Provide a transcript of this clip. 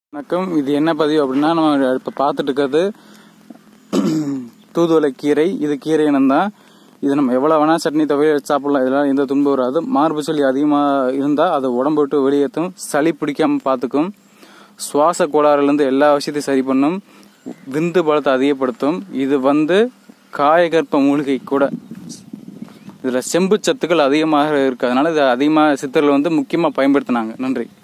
வணக்கம். இது என்ன பதிவு அப்படின்னா, நம்ம இப்போ பார்த்துட்டு இருக்கிறது தூதுவளை கீரை. இது கீரை இனம்தான். இது நம்ம எவ்வளோ வேணால் சட்னி துவையல் வச்சு சாப்பிடலாம். இதெல்லாம் எந்த துன்பம் வராது. மார்பு சளி அதிகமாக இருந்தால் அதை உடம்பு விட்டு வெளியேற்றும். சளி பிடிக்காமல் பார்த்துக்கும். சுவாச கோளாறுலேருந்து எல்லா விஷயத்தையும் சரி பண்ணும். விந்து பலத்தை அதிகப்படுத்தும். இது காயகற்ப மூலிகை கூட. இதில் செம்பு சத்துக்கள் அதிகமாக இருக்குது. அதனால இதை அதிகமாக சித்தர்கள் முக்கியமாக பயன்படுத்தினாங்க. நன்றி.